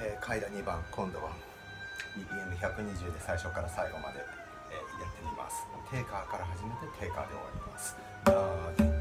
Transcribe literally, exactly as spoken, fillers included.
えー、階段にばん、今度は ビーピーエムひゃくにじゅう で最初から最後まで、えー、やってみます。テイカーから始めてテイカーで終わります。